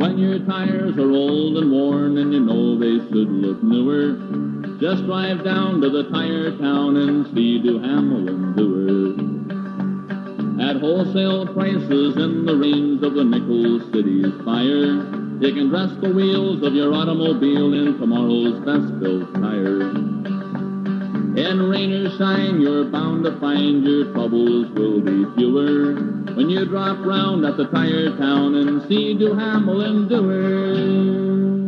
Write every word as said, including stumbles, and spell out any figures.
When your tires are old and worn and you know they should look newer, just drive down to the tire town and see Duhamel and Dewar. At wholesale prices in the range of the nickel city's fire, you can dress the wheels of your automobile in tomorrow's best-built tires. In rain or shine, you're bound to find your troubles will be fewer when you drop round at the tire town and see Duhamel and Dewar.